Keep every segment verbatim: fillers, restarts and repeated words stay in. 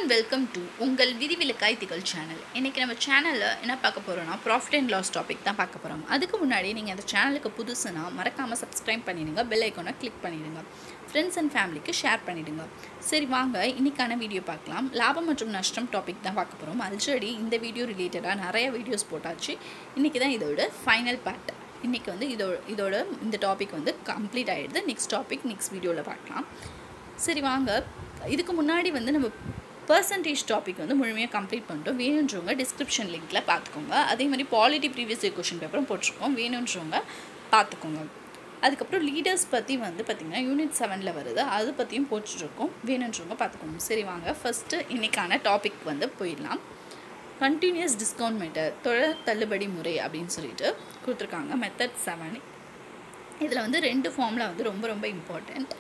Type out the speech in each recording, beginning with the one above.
and welcome to உங்கள் விதிவிலக்காய் திகழ் channel. இன்றைக்கி நம்ம சேனலில் என்ன பார்க்க போகிறோன்னா ப்ராஃபிட் அண்ட் லாஸ் டாபிக் தான் பார்க்க போகிறோம். அதுக்கு முன்னாடி நீங்கள் அந்த சேனலுக்கு புதுசுனா மறக்காமல் சப்ஸ்கிரைப் பண்ணிடுங்க, பெல் ஐக்கானை கிளிக் பண்ணிடுங்க, ஃப்ரெண்ட்ஸ் அண்ட் ஃபேமிலிக்கு ஷேர் பண்ணிவிடுங்க. சரி வாங்க இன்றைக்கான வீடியோ பார்க்கலாம். லாபம் மற்றும் நஷ்டம் டாபிக் தான் பார்க்க போகிறோம். ஆல்ரெடி இந்த வீடியோ ரிலேட்டடாக நிறைய வீடியோஸ் போட்டாச்சு. இன்றைக்கி தான் இதோட ஃபைனல் பார்ட். இன்றைக்கி வந்து இதோ இதோட இந்த டாபிக் வந்து கம்ப்ளீட் ஆகிடுது. நெக்ஸ்ட் டாபிக் நெக்ஸ்ட் வீடியோவில் பார்க்கலாம். சரி வாங்க, இதுக்கு முன்னாடி வந்து நம்ம பர்சன்டேஜ் டாபிக் வந்து முழுமையாக கம்ப்ளீட் பண்ணிட்டோம். வேணுன்றவங்க டிஸ்கிரிப்ஷன் லிங்க்கில் பார்த்துக்கோங்க. அதே மாதிரி பாலிட்டி ப்ரீவியஸ் இயர் கொஷின் பேப்பரும் போட்டிருக்கோம், வேணுன்றவங்க பார்த்துக்கோங்க. அதுக்கப்புறம் லீடர்ஸ் பற்றி வந்து பார்த்திங்கன்னா யூனிட் செவனில் வருது, அது பற்றியும் போட்டுருக்கோம், வேணுன்றவங்க பார்த்துக்கோங்க. சரி வாங்க ஃபஸ்ட்டு இன்றைக்கான டாபிக் வந்து போயிடலாம். கண்டினியூஸ் டிஸ்கவுண்ட் மெத்தட், தொடர் தள்ளுபடி முறை அப்படின்னு சொல்லிட்டு கொடுத்துருக்காங்க. Method seven. இதில் வந்து ரெண்டு ஃபார்முலா வந்து ரொம்ப ரொம்ப இம்பார்ட்டண்ட்.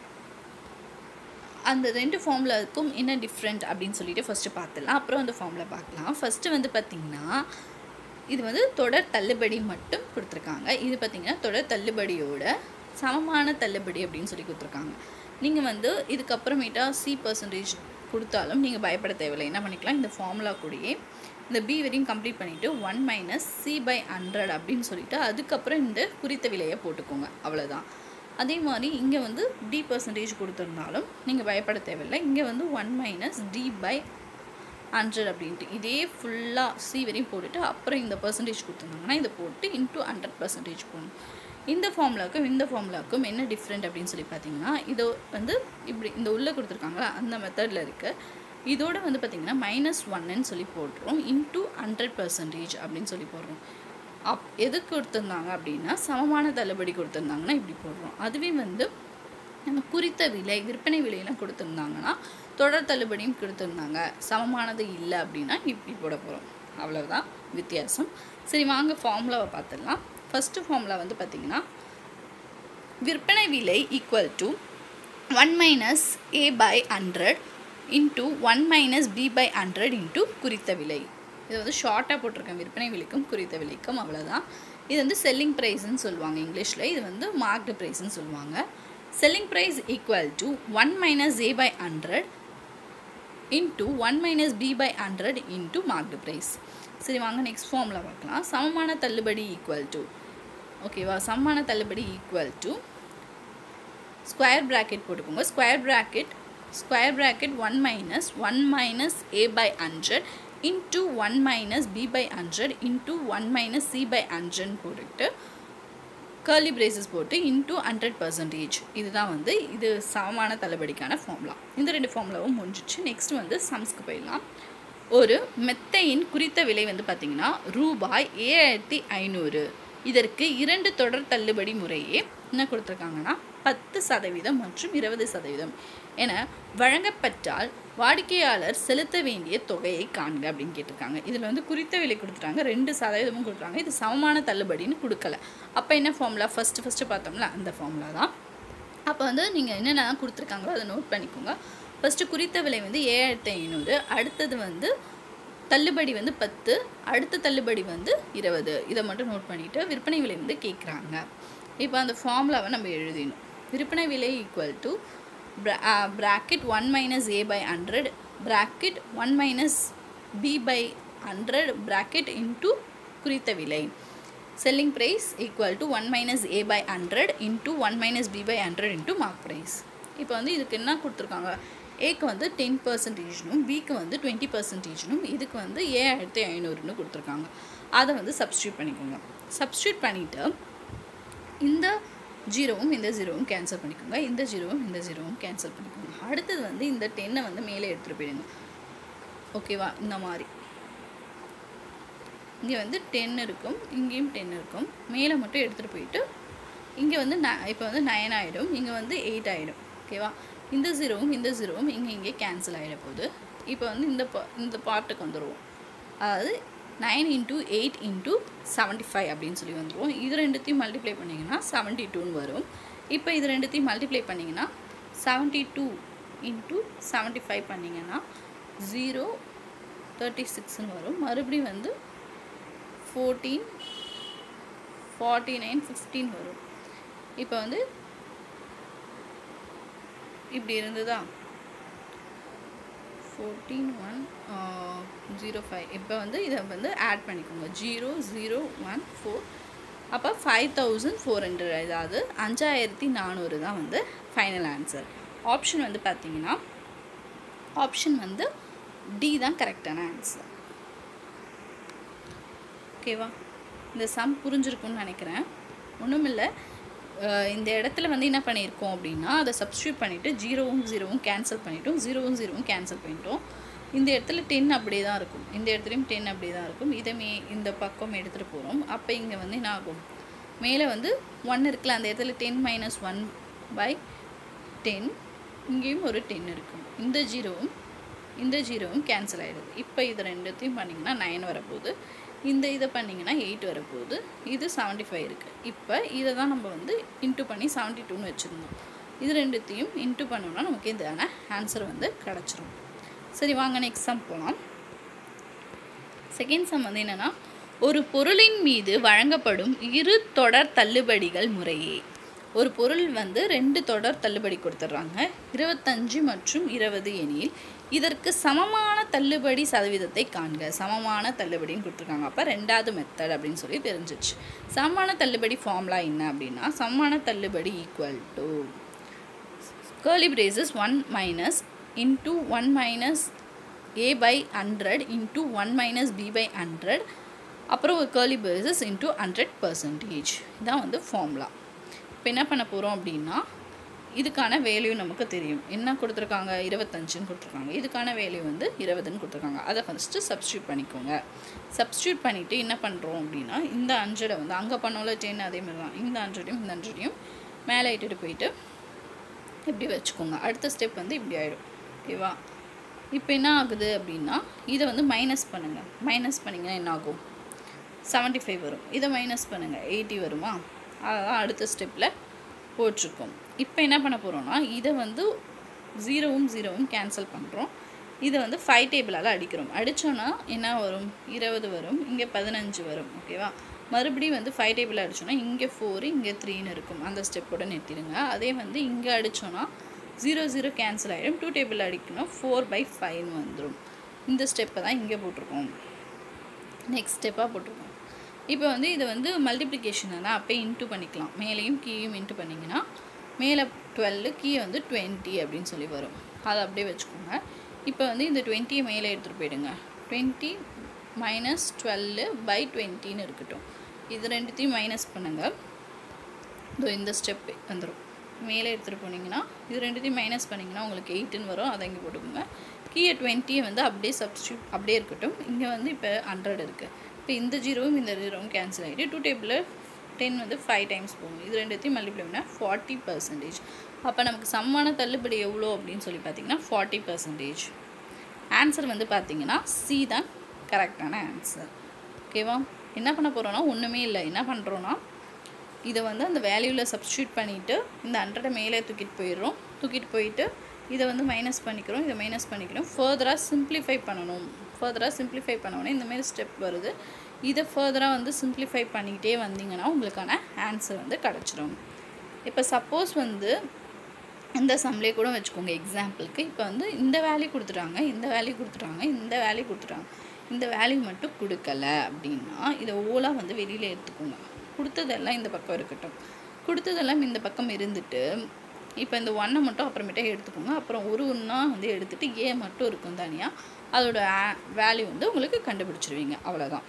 அந்த ரெண்டு ஃபார்முலாவுக்கும் என்ன டிஃப்ரெண்ட் அப்படின்னு சொல்லிட்டு ஃபஸ்ட்டு பார்த்துடலாம், அப்புறம் அந்த ஃபார்முலா பார்க்கலாம். ஃபஸ்ட்டு வந்து பார்த்திங்கன்னா இது வந்து தொடர் தள்ளுபடி மட்டும் கொடுத்துருக்காங்க. இது பார்த்திங்கன்னா தொடர் தள்ளுபடியோட சமமான தள்ளுபடி அப்படின்னு சொல்லி கொடுத்துருக்காங்க. நீங்கள் வந்து இதுக்கப்புறமேட்டா சி பர்சன்டேஜ் கொடுத்தாலும் நீங்கள் பயப்பட தேவையில்லை. என்ன பண்ணிக்கலாம், இந்த ஃபார்முலா கூடயே இந்த பி வரையும் கம்ப்ளீட் பண்ணிவிட்டு one minus C by hundred அப்படின்னு சொல்லிவிட்டு அதுக்கப்புறம் இந்த குறித்த விலையை போட்டுக்கோங்க, அவ்வளோதான். அதே மாதிரி இங்கே வந்து டி பர்சன்டேஜ் கொடுத்துருந்தாலும் நீங்கள் பயப்பட தேவையில்லை. இங்கே வந்து one minus D by hundred அப்படின்ட்டு இதே ஃபுல்லாக சி வரையும் போட்டுட்டு அப்புறம் இந்த பர்சன்டேஜ் கொடுத்துருந்தாங்கன்னா இதை போட்டு இன்ட்டு ஹண்ட்ரட் பர்சன்டேஜ் போகணும். இந்த ஃபார்முலாவுக்கும் இந்த ஃபார்முலாவுக்கும் என்ன டிஃப்ரெண்ட் அப்படின்னு சொல்லி பார்த்தீங்கன்னா, இது வந்து இப்படி இந்த உள்ளே கொடுத்துருக்காங்களா அந்த மெத்தடில் இருக்குது. இதோட வந்து பார்த்திங்கன்னா மைனஸ் ஒன்னு சொல்லி போட்டுரும், இன்ட்டு ஹண்ட்ரட் பர்சன்டேஜ் அப்படின்னு சொல்லி போடுறோம். அப் எதுக்கு கொடுத்துருந்தாங்க அப்படின்னா சமமான தள்ளுபடி கொடுத்துருந்தாங்கன்னா இப்படி போடுறோம். அதுவே வந்து நம்ம குறித்த விலை விற்பனை விலையெல்லாம் கொடுத்துருந்தாங்கன்னா தொடர் தள்ளுபடியும் கொடுத்துருந்தாங்க, சமமானது இல்லை அப்படின்னா இப்படி போட போகிறோம், அவ்வளோதான் வித்தியாசம். சரி வாங்க ஃபார்முலாவை பார்த்துடலாம். ஃபஸ்ட்டு ஃபார்முலா வந்து பார்த்திங்கன்னா விற்பனை விலை equal to one minus A by hundred into one minus B by hundred into குறித்த விலை. இது வந்து ஷார்ட்டாக போட்டிருக்கேன், விற்பனை விலைக்கும் குறித்த விலைக்கும், அவ்வளோதான். இது வந்து செல்லிங் ப்ரைஸ்ன்னு சொல்லுவாங்க இங்கிலீஷில், இது வந்து மார்க்டு ப்ரைஸ்ன்னு சொல்லுவாங்க. Selling price equal to one minus A by hundred into one minus B by hundred into marked price. சரி வாங்க நெக்ஸ்ட் ஃபார்முலா பார்க்கலாம். சமமான தள்ளுபடி ஈக்குவல் டு, ஓகேவா, சமமான தள்ளுபடி ஈக்குவல் டு ஸ்கொயர் ப்ராக்கெட் போட்டுக்கோங்க. Square bracket square bracket one minus one minus A by hundred into one minus B by hundred into one minus C by hundred போட்டுக்கிட்டு curly braces போட்டு into hundred percentage. இதுதான் வந்து இது சமமான தள்ளுபடிக்கான formula. இந்த ரெண்டு ஃபார்முலாவும் முடிஞ்சிச்சு. நெக்ஸ்ட் வந்து சம்ஸ்க்கு போயிடலாம். ஒரு மெத்தையின் குறித்த விலை வந்து பார்த்திங்கன்னா ரூபாய் ஏழாயிரத்தி ஐநூறு. இதற்கு இரண்டு தொடர் தள்ளுபடி முறையே என்ன கொடுத்துருக்காங்கன்னா பத்து சதவீதம் மற்றும் இருபது சதவீதம் என வழங்கப்பட்டால் வாடிக்கையாளர் செலுத்த வேண்டிய தொகையை காண்க அப்படின்னு கேட்டிருக்காங்க. இதில் வந்து குறித்த விலை கொடுத்துட்டாங்க, ரெண்டு சதவீதமும் கொடுத்துட்டாங்க, இது சமமான தள்ளுபடின்னு கொடுக்கல. அப்போ என்ன ஃபார்முலா, ஃபஸ்ட்டு ஃபஸ்ட்டு பார்த்தோம்ல அந்த ஃபார்முலா தான். அப்போ வந்து நீங்கள் என்னென்ன கொடுத்துருக்காங்களோ அதை நோட் பண்ணிக்கோங்க. ஃபஸ்ட்டு குறித்த விலை வந்து ஏழாயிரத்தி ஐநூறு, அடுத்தது வந்து தள்ளுபடி வந்து பத்து, அடுத்த தள்ளுபடி வந்து இருபது. இதை மட்டும் நோட் பண்ணிவிட்டு விற்பனை விலை வந்து கேட்குறாங்க. இப்போ அந்த ஃபார்முலாவை நம்ம எழுதிடணும். விற்பனை விலை equal to bracket one minus a by hundred bracket one minus b by hundred bracket into குறித்த விலை. selling price equal to one minus a by hundred into one minus b by hundred into mark price. இப்போ வந்து இதுக்கு என்ன கொடுத்துருக்காங்க, ஏக்கு வந்து ten பர்சன்டேஜ்னும் பிக்கு வந்து டுவெண்ட்டி பர்சன்டேஜ்னும் இதுக்கு வந்து ஏழாயிரத்தி ஐநூறுன்னு கொடுத்துருக்காங்க. அதை வந்து சப்ஸ்டியூட் பண்ணிக்கோங்க. சப்ஸ்டியூட் பண்ணிவிட்டு இந்த ஜீரோவும் இந்த ஜீரோவும் கேன்சல் பண்ணிக்கோங்க, இந்த ஜீரோவும் இந்த ஜீரோவும் கேன்சல் பண்ணிக்கோங்க. அடுத்தது வந்து இந்த டென்னை வந்து மேலே எடுத்துகிட்டு போயிடுங்க, ஓகேவா. இந்த மாதிரி இங்கே வந்து டென் இருக்கும், இங்கேயும் டென் இருக்கும், மேலே மட்டும் எடுத்துகிட்டு போயிட்டு இங்கே வந்து ந இப்போ வந்து நைன் ஆகிடும், இங்கே வந்து எயிட் ஆகிடும், ஓகேவா. இந்த ஜீரோவும் இந்த ஜீரோவும் இங்கே இங்கே கேன்சல் ஆகிட போகுது. இப்போ வந்து இந்த பா இந்த பார்ட்டுக்கு வந்துடுவோம், அதாவது nine into eight into seventy five அப்படின்னு சொல்லி வந்துடுவோம். இது ரெண்டுத்தையும் மல்டிப்ளை பண்ணிங்கன்னா செவன்ட்டி டூன்னு வரும். இப்போ இது ரெண்டுத்தையும் மல்டிப்ளை பண்ணிங்கன்னா seventy two into seventy five பண்ணிங்கன்னா ஜீரோ தேர்ட்டி சிக்ஸ்ன்னு வரும். மறுபடியும் வந்து ஃபோர்டீன் ஃபார்ட்டி நைன் ஃபிஃப்டீன் வரும். இப்போ வந்து இப்படி இருந்ததா ஃபோர்டீன் ஒன் ஜீரோ ஃபைவ் இப்போ வந்து இதை வந்து ஆட் பண்ணிக்கோங்க ஜீரோ ஜீரோ ஒன் ஃபோர் அப்போ ஃபைவ் தௌசண்ட் ஃபோர் ஹண்ட்ரட் அதாவது அஞ்சாயிரத்தி நானூறு தான் வந்து ஃபைனல் ஆன்சர். ஆப்ஷன் வந்து பார்த்தீங்கன்னா ஆப்ஷன் வந்து டி தான் கரெக்டான ஆன்சர். ஓகேவா, இந்த சம் புரிஞ்சிருக்குன்னு நினைக்கிறேன். ஒன்றும் இல்லை, இந்த இடத்துல வந்து என்ன பண்ணியிருக்கோம் அப்படின்னா அதை சப்ஸ்டியூட் பண்ணிவிட்டு ஜீரோவும் ஜீரோவும் கேன்சல் பண்ணிவிட்டோம், ஜீரோவும் ஜீரோவும் கேன்சல் பண்ணிட்டோம். இந்த இடத்துல டென் அப்படியே தான் இருக்கும், இந்த இடத்துலையும் டென் அப்படியே தான் இருக்கும். இதை மே இந்த பக்கம் எடுத்துகிட்டு போகிறோம். அப்போ இங்கே வந்து என்ன ஆகும், மேலே வந்து ஒன் இருக்குல்ல, அந்த இடத்துல ten minus one by ten, இங்கேயும் ஒரு டென் இருக்கும். இந்த ஜீரோவும் இந்த ஜீரோவும் கேன்சல் ஆகிடுது. இப்போ இது ரெண்டுத்தையும் பண்ணிங்கன்னா நைன் வரப்போகுது, இந்த இதை பண்ணிங்கன்னா எயிட் வரப்போகுது, இது செவன்ட்டி ஃபைவ் இருக்குது. இப்போ இதை தான் நம்ம வந்து இன்ட்டு பண்ணி செவன்ட்டி டூன்னு வச்சுருந்தோம். இது ரெண்டுத்தையும் இன்ட்டு பண்ணோம்னா நமக்கு இதான ஆன்சர் வந்து கிடச்சிரும். சரி வாங்க நெக்ஸ்ட் சம் போகலாம். செகண்ட் சம் வந்து என்னென்னா, ஒரு பொருளின் மீது வழங்கப்படும் இரு தொடர் தள்ளுபடிகள் முறையே. ஒரு பொருள் வந்து ரெண்டு தொடர் தள்ளுபடி கொடுத்துட்றாங்க, இருபத்தஞ்சு மற்றும் இருபது எனில் இதற்கு சமமான தள்ளுபடி சதவீதத்தை காண்க. சமமான தள்ளுபடின்னு கொடுத்துருக்காங்க. அப்போ ரெண்டாவது மெத்தட் அப்படின்னு சொல்லி தெரிஞ்சிச்சு. சமமான தள்ளுபடி ஃபார்முலா என்ன அப்படின்னா, சமமான தள்ளுபடி equal to curly braces one minus into one minus A by hundred into one minus B by hundred, அப்புறம் ஒரு curly braces into hundred percentage. இதான் வந்து ஃபார்முலா. இப்போ என்ன பண்ண போகிறோம் அப்படின்னா, இதுக்கான வேல்யூ நமக்கு தெரியும். என்ன கொடுத்துருக்காங்க, இருபத்தஞ்சுன்னு கொடுத்துருக்காங்க. இதுக்கான வேல்யூ வந்து இருபதுன்னு கொடுத்துருக்காங்க. அதை ஃபஸ்ட்டு சப்ஸ்டியூட் பண்ணிக்கோங்க. சப்ஸ்டியூட் பண்ணிவிட்டு என்ன பண்ணுறோம் அப்படின்னா, இந்த ஹண்ட்ரடை வந்து அங்கே பண்ணோம்ல டென், அதேமாதிரி தான் இந்த ஹண்ட்ரடையும் இந்த ஹண்ட்ரடையும் மேலே இட்டுட்டு போயிட்டு இப்படி வச்சுக்கோங்க. அடுத்த ஸ்டெப் வந்து இப்படி ஆகிடும். ஓகேவா, இப்போ என்ன ஆகுது அப்படின்னா, இதை வந்து மைனஸ் பண்ணுங்கள். மைனஸ் பண்ணிங்கன்னா என்ன ஆகும், செவன்ட்டி ஃபைவ் வரும். இதை மைனஸ் பண்ணுங்கள், எயிட்டி வருமா. அதான் அடுத்த ஸ்டெப்பில் போட்டிருக்கோம். இப்போ என்ன பண்ண போகிறோம்னா, இதை வந்து ஜீரோவும் ஜீரோவும் கேன்சல் பண்ணுறோம். இதை வந்து ஃபைவ் டேபிளால் அடிக்கிறோம். அடித்தோன்னா என்ன வரும், இருபது வரும், இங்கே பதினஞ்சு வரும். ஓகேவா, மறுபடியும் வந்து ஃபைவ் டேபிள் அடித்தோன்னா இங்கே ஃபோரு இங்கே த்ரீன்னு இருக்கும். அந்த ஸ்டெப்போட நிறுத்திடுங்க. அதே வந்து இங்கே அடித்தோன்னா ஜீரோ ஜீரோ கேன்சல் ஆகிடும். டூ டேபிள் அடிக்கணும், ஃபோர் பை ஃபைவ்னு வந்துடும். இந்த ஸ்டெப்பை தான் இங்கே போட்டிருக்கோம், நெக்ஸ்ட் ஸ்டெப்பாக போட்டிருக்கோம். இப்போ வந்து இதை வந்து மல்டிப்ளிகேஷன் தான், அப்போயே இன்ட்டு பண்ணிக்கலாம். மேலேயும் கீயும் இன்ட்டு பண்ணிங்கன்னா மேலே டுவெல்லு கீழே வந்து டுவெண்ட்டி அப்படின்னு சொல்லி வரும். அதை அப்படியே வச்சுக்கோங்க. இப்போ வந்து இந்த டுவெண்ட்டியை மேலே எடுத்துகிட்டு போயிடுங்க. டுவெண்ட்டி மைனஸ் டுவெல்லு பை டுவெண்ட்டின்னு இருக்கட்டும். இது ரெண்டுத்தையும் மைனஸ் பண்ணுங்கள். இதோ இந்த ஸ்டெப் வந்துடும். மேலே எடுத்துகிட்டு போனீங்கன்னா இது ரெண்டுத்தையும் மைனஸ் பண்ணிங்கன்னா உங்களுக்கு எயிட்டுன்னு வரும். அதை இங்கே போட்டுக்கோங்க. கீழே டுவெண்ட்டியை வந்து அப்படியே சப்ஸ்டியூட் அப்படியே இருக்கட்டும். இங்கே வந்து இப்போ ஹண்ட்ரட் இருக்குது. இப்போ இந்த ஜீரோவும் இந்த ஜீரோவும் கேன்சல் ஆகிட்டு டூ டேபிளில் டென் வந்து ஃபைவ் டைம்ஸ் போகும். இது ரெண்டுத்தையும் மல்டிப்ளை பண்ணால் ஃபார்ட்டி பர்சன்டேஜ். அப்போ நமக்கு சமமான தள்ளுபடி எவ்வளோ அப்படின்னு சொல்லி பார்த்தீங்கன்னா ஃபார்ட்டி பர்சன்டேஜ். ஆன்சர் வந்து பார்த்தீங்கன்னா சி தான் கரெக்டான ஆன்சர். ஓகேவா, என்ன பண்ண போகிறோன்னா ஒன்றுமே இல்லை. என்ன பண்ணுறோன்னா, இதை வந்து அந்த வேல்யூவில் சப்ஸ்டியூட் பண்ணிவிட்டு இந்த ஹண்ட்ரடை மேலே தூக்கிட்டு போயிடுறோம். தூக்கிட்டு போயிட்டு இதை வந்து மைனஸ் பண்ணிக்கிறோம், இதை மைனஸ் பண்ணிக்கிறோம். ஃபர்தராக சிம்ப்ளிஃபை பண்ணணும். ஃபர்தராக சிம்ப்ளிஃபை பண்ணோன்னே இந்தமாரி ஸ்டெப் வருது. இதை ஃபர்தராக வந்து சிம்ப்ளிஃபை பண்ணிக்கிட்டே வந்தீங்கன்னா உங்களுக்கான ஆன்சர் வந்து கிடச்சிரும். இப்போ சப்போஸ் வந்து இந்த சம்லே கூட வச்சுக்கோங்க எக்ஸாம்பிளுக்கு. இப்போ வந்து இந்த வேல்யூ கொடுத்துட்டாங்க, இந்த வேல்யூ கொடுத்துட்டாங்க, இந்த வேல்யூ கொடுத்துட்டாங்க, இந்த வேல்யூ மட்டும் கொடுக்கல அப்படின்னா இதை ஓலாக வந்து வெளியில் எடுத்துக்கோங்க. கொடுத்ததெல்லாம் இந்த பக்கம் இருக்கட்டும். கொடுத்ததெல்லாம் இந்த பக்கம் இருந்துட்டு இப்போ இந்த ஒன்றை மட்டும் அப்புறமேட்டே எடுத்துக்கோங்க. அப்புறம் ஒரு ஒன்றா வந்து எடுத்துகிட்டு ஏ மட்டும் இருக்கும் தனியாக, அதோட வேல்யூ வந்து உங்களுக்கு கண்டுபிடிச்சிருவீங்க. அவ்வளோதான்.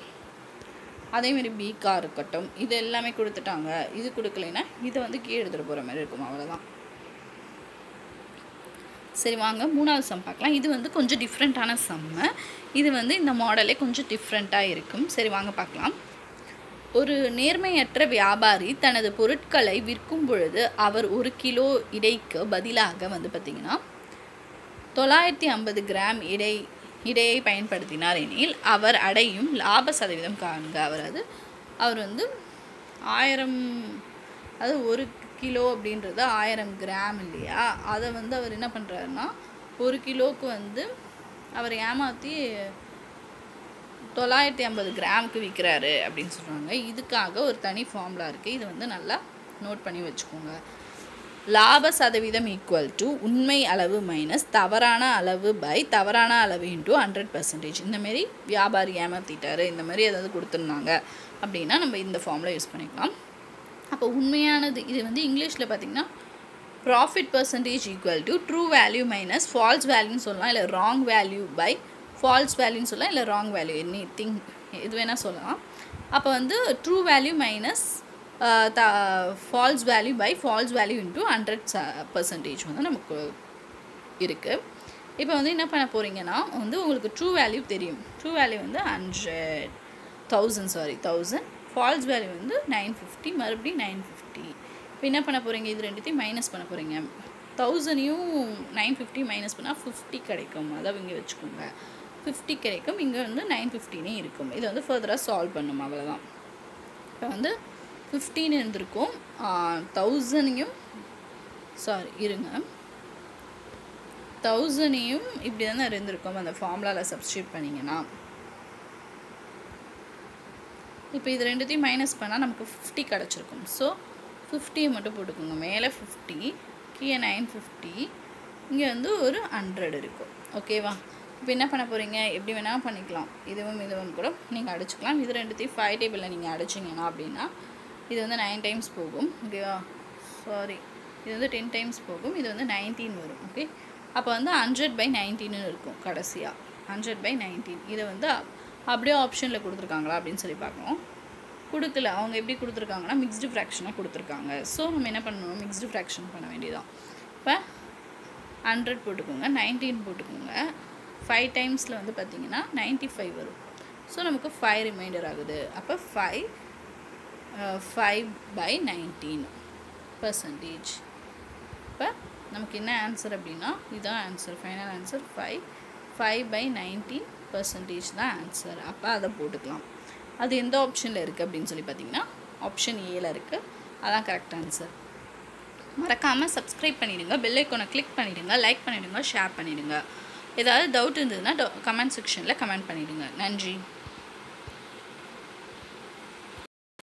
அதேமாரி பீக்கா இருக்கட்டும், இது எல்லாமே கொடுத்துட்டாங்க, இது கொடுக்கலைன்னா இதை வந்து கீழே எடுத்துகிட்டு போகிற மாதிரி இருக்கும். அவ்வளோதான். சரி வாங்க மூணாவது சம் பார்க்கலாம். இது வந்து கொஞ்சம் டிஃப்ரெண்ட்டான சம்மு. இது வந்து இந்த மாடலே கொஞ்சம் டிஃப்ரெண்ட்டாக இருக்கும். சரி வாங்க பார்க்கலாம். ஒரு நேர்மையற்ற வியாபாரி தனது பொருட்களை விற்கும் பொழுது அவர் ஒரு கிலோ இடைக்கு பதிலாக வந்து பார்த்திங்கன்னா தொள்ளாயிரத்தி ஐம்பது கிராம் இடை இடையை பயன்படுத்தினார் எனில் அவர் அடையும் லாப சதவீதம் காண்க. அவர் அது அவர் வந்து ஆயிரம், அது ஒரு கிலோ அப்படின்றது ஆயிரம் கிராம் இல்லையா, அதை வந்து அவர் என்ன பண்ணுறாருன்னா ஒரு கிலோவுக்கு வந்து அவர் ஏமாற்றி தொள்ளாயிரத்தி ஐம்பது கிராமுக்கு விற்கிறாரு அப்படின்னு சொல்கிறாங்க. இதுக்காக ஒரு தனி ஃபார்முலா இருக்குது. இது வந்து நல்லா நோட் பண்ணி வச்சுக்கோங்க. லாப சதவீதம் ஈக்குவல் டு உண்மை அளவு மைனஸ் தவறான அளவு பை தவறான அளவு இன்ட்டு ஹண்ட்ரட் பர்சன்டேஜ். இந்தமாரி வியாபாரி ஏமாற்றிட்டாரு, இந்த மாதிரி ஏதாவது கொடுத்துருந்தாங்க அப்படின்னா நம்ம இந்த ஃபார்மில் யூஸ் பண்ணிக்கலாம். அப்போ உண்மையானது இது வந்து இங்கிலீஷில் பார்த்திங்கன்னா profit percentage equal to true value minus false வேல்யூன்னு சொல்லலாம், இல்லை ராங் வேல்யூ பை ஃபால்ஸ் வேல்யூன்னு சொல்லலாம், இல்லை ராங் வேல்யூ எனி திங் எது வேணால் சொல்லலாம். அப்போ வந்து true value minus the false value by false value into hundred percentage வந்து நமக்கு இருக்குது. இப்போ வந்து என்ன பண்ண போகிறீங்கன்னா வந்து உங்களுக்கு ட்ரூ வேல்யூ தெரியும். ட்ரூ வேல்யூ வந்து hundred thousand sorry thousand false value வந்து நைன் ஃபிஃப்டி மறுபடியும் நைன் ஃபிஃப்டி. இப்போ என்ன பண்ண போகிறீங்க, இது ரெண்டுத்தையும் மைனஸ் பண்ண போகிறீங்க. தௌசண்டையும் நைன் ஃபிஃப்டி மைனஸ் பண்ணால் ஃபிஃப்டி கிடைக்கும். அதை இங்கே வச்சுக்கோங்க, ஃபிஃப்டி கிடைக்கும். இங்கே வந்து நைன் ஃபிஃப்டினே இருக்கும். இதை வந்து ஃபர்தராக சால்வ் பண்ணணும், அவ்வளோதான். இப்போ வந்து ஃபிஃப்டின் இருந்திருக்கும், தௌசண்டையும் சாரி இருங்க தௌசண்டையும் இப்படி தானே இருந்திருக்கும் அந்த ஃபார்முலாவில் சப்ஸ்டியூட் பண்ணிங்கன்னா. இப்போ இது ரெண்டுத்தையும் மைனஸ் பண்ணால் நமக்கு ஃபிஃப்டி கிடச்சிருக்கும். ஸோ ஃபிஃப்டியை மட்டும் போட்டுக்கோங்க. மேலே ஃபிஃப்டி, கீழே நைன் ஃபிஃப்டி, இங்கே வந்து ஒரு ஹண்ட்ரட் இருக்கும். ஓகேவா? இப்போ என்ன பண்ண போகிறீங்க, எப்படி வேணால் பண்ணிக்கலாம். இதுவும் இதுவும் கூட நீங்கள் அடிச்சுக்கலாம். இது ரெண்டுத்தையும் ஃபைவ் டேபிளில் நீங்கள் அடிச்சிங்கன்னா அப்படின்னா இது வந்து நைன் டைம்ஸ் போகும். ஓகேவா? சாரி இது வந்து டென் டைம்ஸ் போகும். இது வந்து நைன்டீன் வரும். ஓகே, அப்போ வந்து ஹண்ட்ரட் பை நைன்டீன்னு இருக்கும் கடைசியாக. ஹண்ட்ரட் பை நைன்டீன் இதை வந்து அப்படியே ஆப்ஷனில் கொடுத்துருக்காங்களா அப்படின்னு சொல்லி பார்க்கணும். கொடுக்கல. அவங்க எப்படி கொடுத்துருக்காங்கன்னா மிக்ஸ்டு ஃப்ராக்ஷனாக கொடுத்துருக்காங்க. ஸோ நம்ம என்ன பண்ணணும், மிக்ஸ்டு ஃப்ராக்ஷன் பண்ண வேண்டியதான். இப்போ ஹண்ட்ரட் போட்டுக்கோங்க, நைன்டீன் போட்டுக்கோங்க. ஃபைவ் டைம்ஸில் வந்து பார்த்திங்கன்னா நைன்ட்டி ஃபைவ் வரும். ஸோ நமக்கு ஃபைவ் ரிமைண்டர் ஆகுது. அப்போ five five by nineteen percentage. இப்போ நமக்கு என்ன ஆன்சர் அப்படின்னா இதுதான் answer, final answer five five by nineteen percentage தான் ஆன்சர். அப்போ அதை போட்டுக்கலாம். அது எந்த ஆப்ஷனில் இருக்குது அப்படின்னு சொல்லி பார்த்தீங்கன்னா ஆப்ஷன் ஏல இருக்குது. அதான் கரெக்ட் ஆன்சர். மறக்காமல் சப்ஸ்கிரைப் பண்ணிவிடுங்க, பெல் ஐக்கானை கிளிக் பண்ணிவிடுங்க, லைக் பண்ணிவிடுங்க, ஷேர் பண்ணிவிடுங்க. ஏதாவது டவுட் இருந்ததுன்னா கமெண்ட் செக்ஷனில் கமெண்ட் பண்ணிவிடுங்க. நன்றி.